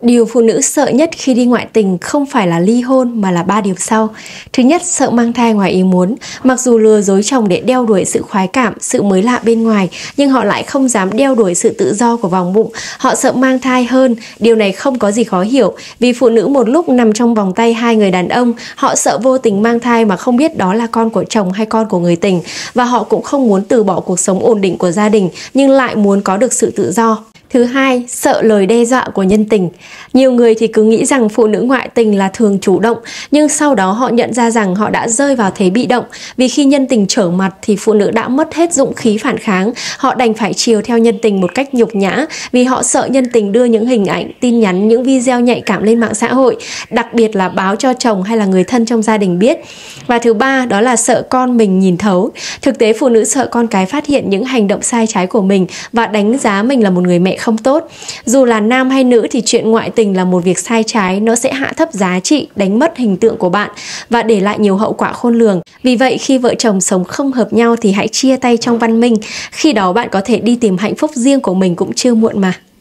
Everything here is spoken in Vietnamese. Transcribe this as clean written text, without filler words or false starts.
Điều phụ nữ sợ nhất khi đi ngoại tình không phải là ly hôn mà là 3 điều sau. Thứ nhất, sợ mang thai ngoài ý muốn. Mặc dù lừa dối chồng để đeo đuổi sự khoái cảm, sự mới lạ bên ngoài, nhưng họ lại không dám đeo đuổi sự tự do của vòng bụng. Họ sợ mang thai hơn. Điều này không có gì khó hiểu, vì phụ nữ một lúc nằm trong vòng tay hai người đàn ông, họ sợ vô tình mang thai mà không biết đó là con của chồng hay con của người tình. Và họ cũng không muốn từ bỏ cuộc sống ổn định của gia đình, nhưng lại muốn có được sự tự do. Thứ hai, sợ lời đe dọa của nhân tình. Nhiều người thì cứ nghĩ rằng phụ nữ ngoại tình là thường chủ động, nhưng sau đó họ nhận ra rằng họ đã rơi vào thế bị động. Vì khi nhân tình trở mặt thì phụ nữ đã mất hết dũng khí phản kháng. Họ đành phải chiều theo nhân tình một cách nhục nhã, vì họ sợ nhân tình đưa những hình ảnh, tin nhắn, những video nhạy cảm lên mạng xã hội, đặc biệt là báo cho chồng hay là người thân trong gia đình biết. Và thứ ba, đó là sợ con mình nhìn thấu. Thực tế phụ nữ sợ con cái phát hiện những hành động sai trái của mình và đánh giá mình là một người mẹ không tốt. Dù là nam hay nữ thì chuyện ngoại tình là một việc sai trái, nó sẽ hạ thấp giá trị, đánh mất hình tượng của bạn và để lại nhiều hậu quả khôn lường. Vì vậy khi vợ chồng sống không hợp nhau thì hãy chia tay trong văn minh. Khi đó bạn có thể đi tìm hạnh phúc riêng của mình cũng chưa muộn mà.